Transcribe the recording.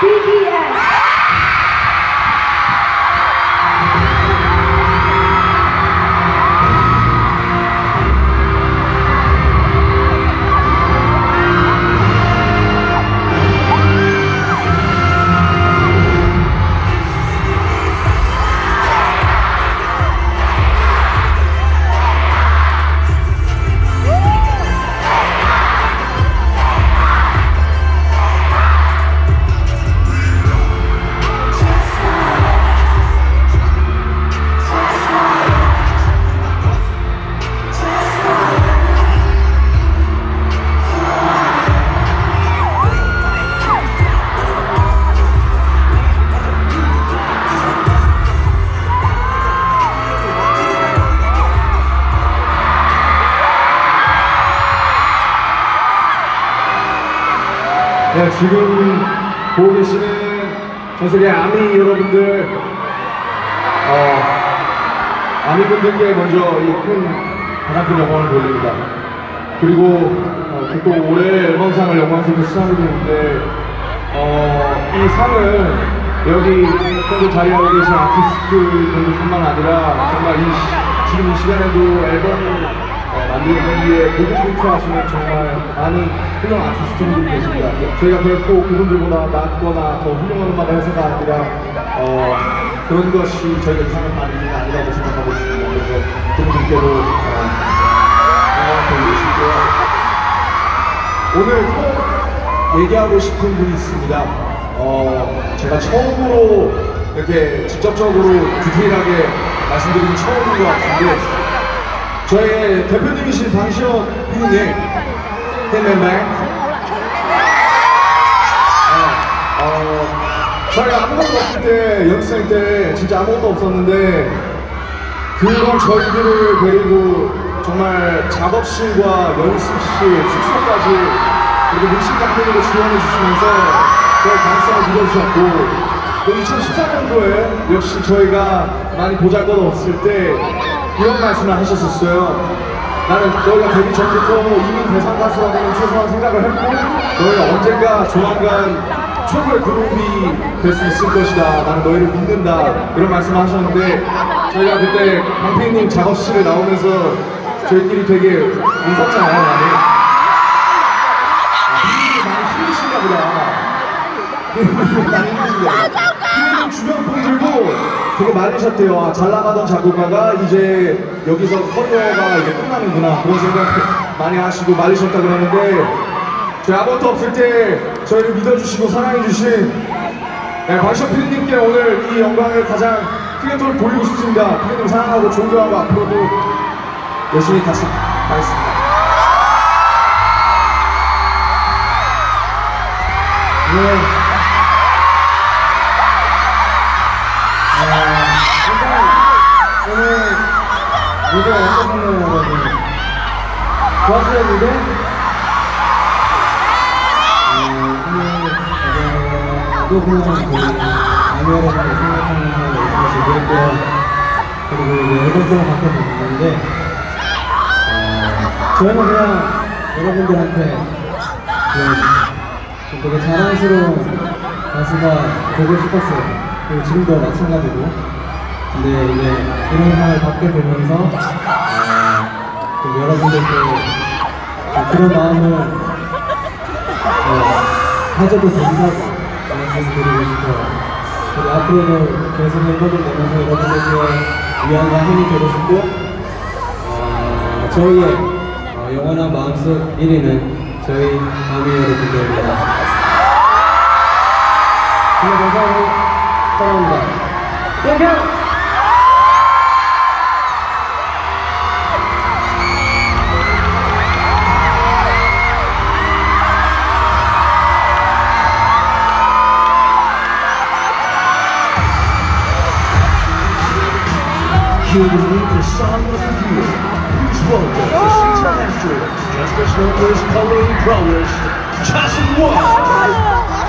BTS. 네, 지금 보고 계시는 전 세계 아미 여러분들, 아미분들께 먼저 이 가장 큰 영광을 돌립니다. 그리고 또 올해 앨범상을 영광스럽게 수상하게 되는데, 이 상을 여기 현재 자리하고 계신 아티스트분들뿐만 아니라 정말 지금 이 시간에도 앨범을 만들기 위해 고군분투하시는 정말 많은 훌륭한 아티스트분들이 계십니다. 저희가 결코 그분들보다 낫거나 더 훌륭한 음악을 해서가 아니라 그런 것이 저희가 이상을 받는 게 아니라고 생각하고 있습니다. 그래서 그분들께도 영광을 돌리시고요. 오늘 꼭 얘기하고 싶은 분이 있습니다. 제가 처음으로 이렇게 직접적으로 디테일하게 말씀드리는 처음인 것 같은데, 저의 대표님이신 방시혁 PD님, 저희가 아무것도 없을 때, 연습생 때 진짜 아무것도 없었는데, 그런 저희들을 데리고 정말 작업실과 연습실, 숙소까지 이렇게 물심양면으로 지원해 주시면서 저의 가능성을 믿어주셨고, 2014년도에 역시 저희가 많이 보잘것없을 때 이런 말씀을 하셨었어요. 나는 너희가 데뷔 전부터 이미 대상 가수라는 최소한 생각을 했고, 너희가 언젠가 조만간 최고의 그룹이 될 수 있을 것이다. 나는 너희를 믿는다. 이런 말씀을 하셨는데, 저희가 그때 강PD님 작업실에 나오면서 저희끼리 되게 웃었잖아요, 많이. PD님이 많이 힘드신가 보다. PD님이 많이 힘드신가. PD님 주변 분들도 되게 많으셨대요. 잘 나가던 작곡가가 이제 여기서 커리어가 이제 끝나는구나, 그런 생각 많이 하시고 말리셨다 그러는데, 저희 아무것도 없을 때 저희를 믿어주시고 사랑해주신 방시혁 PD님께 오늘 이 영광을 가장 크게 돌리고 싶습니다. PD님 사랑하고 존경하고 앞으로도 열심히 같이 가겠습니다. 네. 오늘 무대 어떠셨나요, 여러분? 좋았어요, 무대? 오늘 그냥 아미 여러분들 생각하면서 열심히 즐겼고요. 그리고 이제 앨범송을 받게 됐는데, 저희는 그냥 여러분들한테 되게 자랑스러운 가수가 되고 싶었어요. 그리고 지금도 마찬가지고. 근데 이제 이런 상을 받게 되면서 좀 여러분들께 그런 마음을 가져도 된다고 말씀드리고 싶어요. 그리고 앞으로도 계속 앨범을 내면서 여러분들께 위안과 힘이 되고 싶고, 저희의 영원한 마음속 1위는 저희 아미 여러분들입니다. 정말 감사하고 사랑합니다. 땡큐! Here to meet the song of the year, please welcome the season actor, Just as Snowbirds Coloring Brothers, Jason Wong.